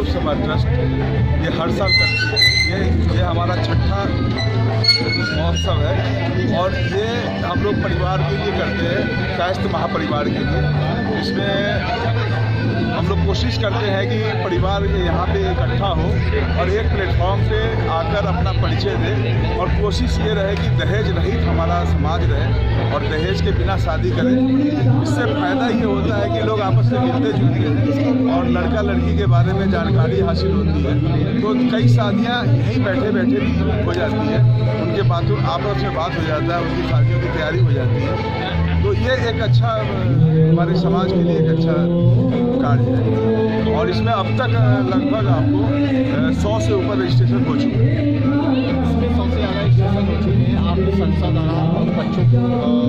मारूफ समाज ट्रस्ट ये हर साल करती है। ये हमारा छठा महोत्सव है और ये हम लोग परिवार के लिए करते हैं, कायस्थ महापरिवार के लिए। इसमें हम लोग कोशिश करते हैं कि परिवार यहाँ पे इकट्ठा हो और एक प्लेटफॉर्म पे आकर अपना परिचय दे, और कोशिश ये रहे कि दहेज रहित हमारा समाज रहे और दहेज के बिना शादी करें। इससे फ़ायदा ये होता है कि लोग आपस में मिलते जुलते हैं और लड़का लड़की के बारे में जानकारी हासिल होती है। तो कई शादियाँ यहीं बैठे बैठे भी हो जाती है, उनके बातों आपस में बात हो जाता है, उनकी शादियों की तैयारी हो जाती है। तो ये एक अच्छा हमारे समाज के लिए एक अच्छा कार्य है और इसमें अब तक लगभग आपको 100 से ऊपर रजिस्ट्रेशन हो चुके हैं। इसमें सबसे ज़्यादा रजिस्ट्रेशन हो चुके हैं आपके संस्था द्वारा बच्चों को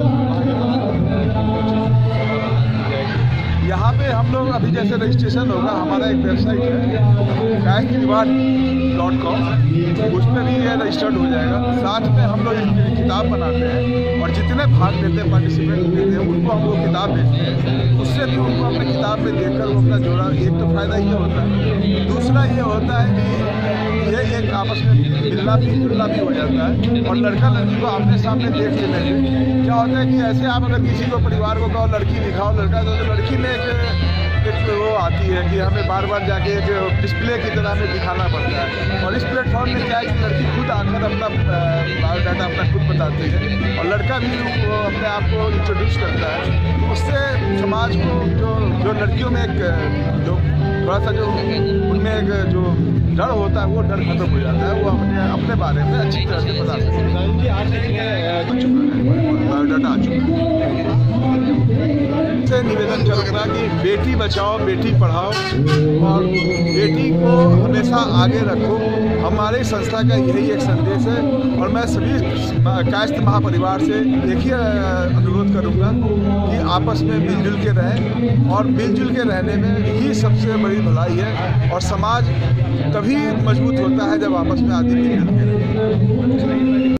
यहाँ पे हम लोग अभी जैसे रजिस्ट्रेशन होगा, हमारा एक वेबसाइट है kaisthriwad.com, उस पर भी ये रजिस्टर्ड हो जाएगा। साथ में हम लोग किताब बनाते हैं और जितने भाग लेते हैं, पार्टिसिपेट लेते हैं, उनको हम लोग किताब भेजते हैं। उससे भी उनको अपने किताब में देखकर वो अपना जोड़ा, एक तो फ़ायदा ये होता है, दूसरा ये होता है कि ये एक आपस में मिलना भी जुलना भी हो जाता है और लड़का लड़की को आमने सामने देख लेने से क्या होता है कि ऐसे आप अगर किसी को परिवार को कहो लड़की दिखाओ लड़का, तो लड़की में एक वो आती है कि हमें बार बार जाके एक डिस्प्ले की तरह हमें दिखाना पड़ता है। और इस प्लेटफॉर्म में क्या है कि लड़की खुद आकर अपना बायोडाटा अपना खुद बताती है और लड़का भी वो अपने आप को इंट्रोड्यूस करता है। तो उससे समाज को जो लड़कियों में एक जो थोड़ा सा जो उनमें एक जो डर होता है, वो डर खत्म हो जाता है। वो अपने बारे में अच्छी तरह से बता सकते हैं। बायोडाटा आ चुका है। से निवेदन करूँगा कि बेटी बचाओ बेटी पढ़ाओ और बेटी को हमेशा आगे रखो। हमारे संस्था का यही एक संदेश है और मैं सभी कायस्थ महापरिवार से एक ही अनुरोध करूँगा कि आपस में मिलजुल के रहें, और मिलजुल के रहने में ही सबसे बड़ी भलाई है और समाज तभी मजबूत होता है जब आपस में आदमी मिलजुल के रहें।